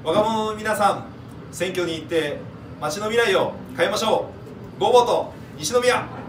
若者の皆さん、選挙に行って町の未来を変えましょう。ごぼうと西宮。